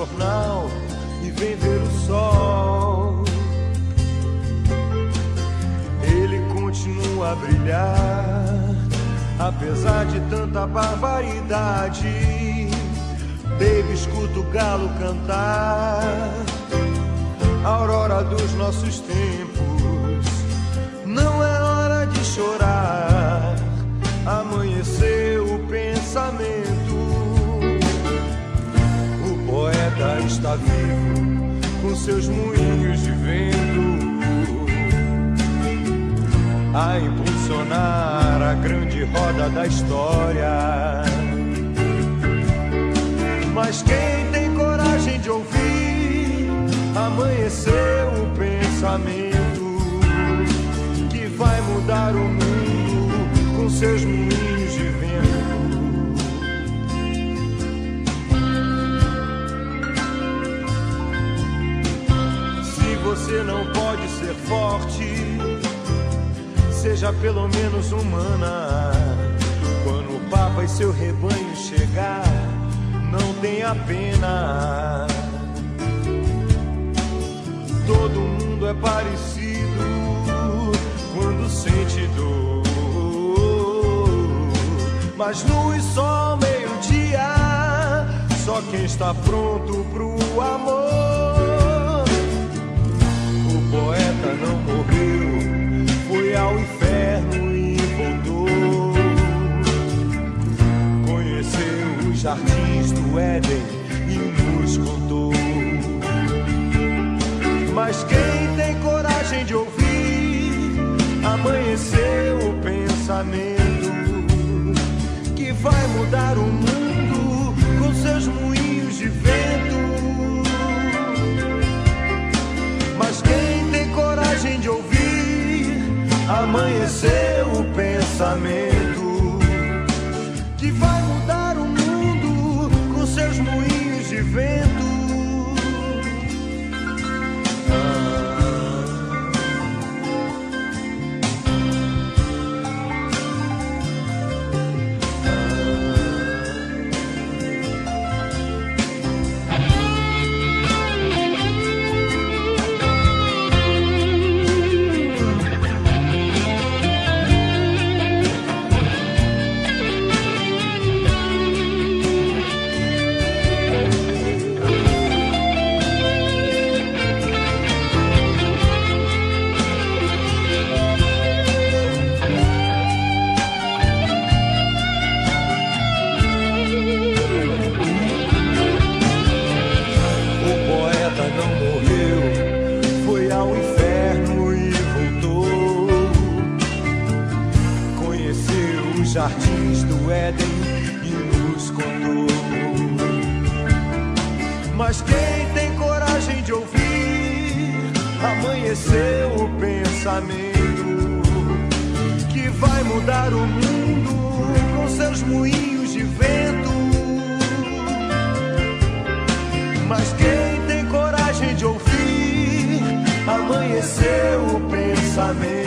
jornal e vem ver o sol. Ele continua a brilhar, apesar de tanta barbaridade. Baby, escuta o galo cantar, a aurora dos nossos tempos. Não é hora de chorar, amanheceu o pensamento. O poeta está vivo, com seus moinhos de vento, a impulsionar a grande roda da história. Mas quem tem coragem de ouvir, amanheceu o pensamento, que vai mudar o mundo com seus moinhos de vento. Se você não pode ser forte, seja pelo menos humana. Quando o Papa e seu rebanho chegar, não tenha pena. Todo mundo é parecido quando sente dor, mas luz só meio-dia, só quem está pronto pro amor. O poeta não morreu, foi ao inferno e voltou. Conheceu os jardins do Éden e nos contou. Mas quem tem coragem de ouvir, amanheceu o pensamento, que vai mudar o mundo com seus moinhos de vento. Mas quem tem coragem de ouvir, amanheceu o pensamento, que vai mudar o mundo com seus moinhos de vento. Jardins do Éden e nos contou. Mas quem tem coragem de ouvir, amanheceu o pensamento, que vai mudar o mundo com seus moinhos de vento. Mas quem tem coragem de ouvir, amanheceu o pensamento,